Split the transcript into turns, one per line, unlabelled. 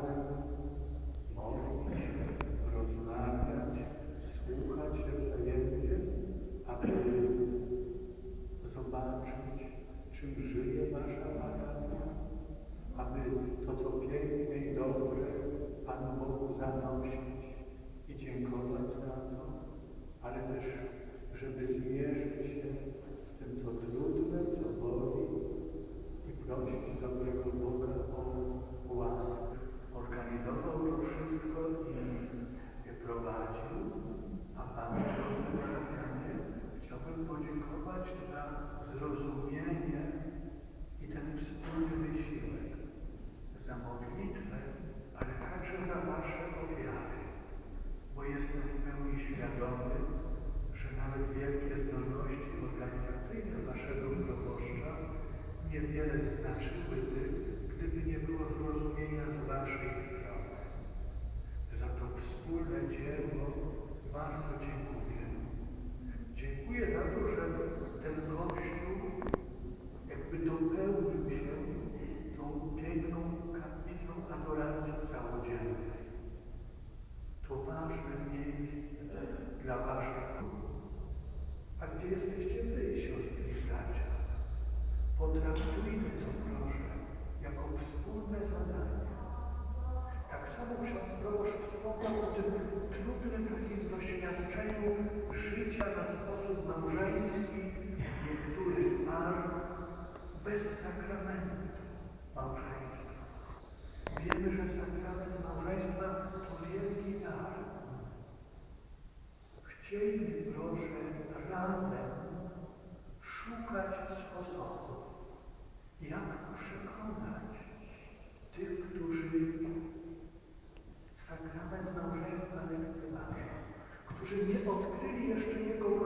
razem modlić się, rozmawiać, słuchać się wzajemnie, aby zobaczyć, czym żyje wasza parafia, aby to, co piękne i dobre, Panu Bogu zanosić i dziękować za to, ale też, żeby zmierzyć się z tym, co trudne, co boli i prosić dobrego Boga o łaskę. Organizował to wszystko i prowadził, a Panu drodzy parafianie, chciałbym podziękować za zrozumienie i ten wspólny wysiłek, za modlitwę, ale także za wasze ofiary, bo jestem w pełni świadomy, że nawet wielkie zdolności organizacyjne waszego proboszcza niewiele znaczyłyby, gdyby nie było zrozumienia z waszej strony. Za to wspólne dzieło bardzo dziękuję. Dziękuję za to, że ten Kościół jakby dopełnił się tą piękną kaplicą adoracji całodziennej. To ważne miejsce dla waszych ludzi. A gdzie jesteście wy, siostry i bracia? Potraktujmy to, proszę, jako wspólne zadanie. Tak samo ksiądz proboszcz wspomniał o tym trudnym takim doświadczeniu życia na sposób małżeński niektórych par bez sakramentu małżeństwa. Wiemy, że sakrament małżeństwa to wielki dar. Chciejmy, proszę, razem szukać sposobów, jak przekonać tych, którzy sakrament małżeństwa lekceważą, którzy nie odkryli jeszcze jego